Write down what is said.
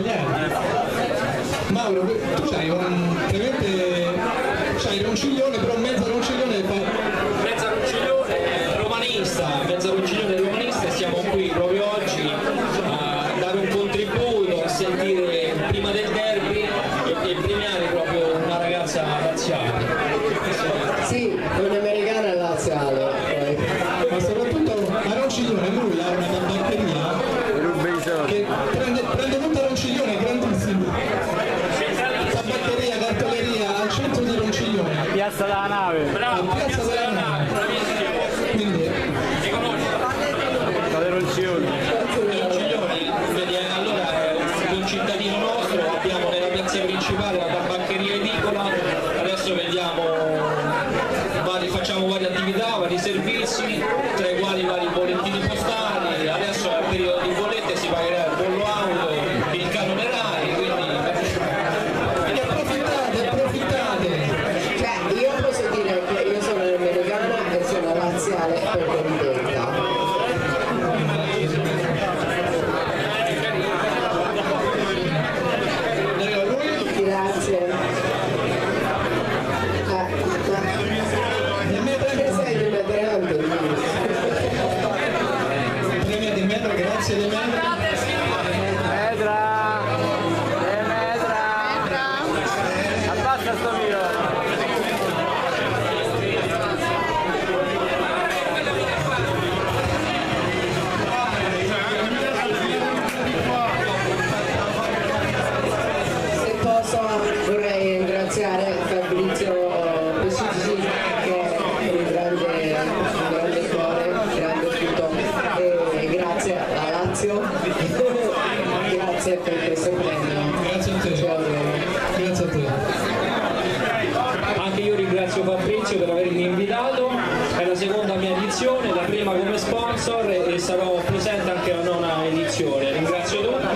derby. Mauro, tu c'hai c'hai Ronciglione, però mezzo Ronciglione mezzo Ronciglione romanista, e siamo qui proprio oggi a dare un contributo, a sentire prima del derby e premiare proprio una ragazza laziale. Sì, un'americana laziale. ma soprattutto a Ronciglione lui ha una tabaccheria che prende tutta Ronciglione, è grandissimo. Tabaccheria, cartoleria al centro di Ronciglione. Piazza della Nave. Bravo, Piazza della Nave. Quindi ti conosci? Dalle Ronciglioni. Allora è un cittadino nostro, abbiamo nella piazza principale la tabaccheria edicola, adesso vediamo, facciamo varie attività, vari servizi, tra i quali vari bollettini postali, adesso è il periodo di bollette, si pagherà il bollo auto, il canone RAI, quindi approfittate! Cioè, io posso dire che io sono americana e sono laziale per vendetta. Grazie. Perché sei di Medrante? Premio di metro, grazie di metro. Medra! Abbassa sto mio! Se posso vorrei ringraziare Fabrizio Pescici che è un grande cuore, un grande tutto, e grazie a Lazio, grazie per questo premio. Grazie a te. Grazie a te. anche io ringrazio Fabrizio per avermi invitato, è la seconda mia edizione, la prima come sponsor e sarò presente anche alla 9ª edizione. Ringrazio tutti.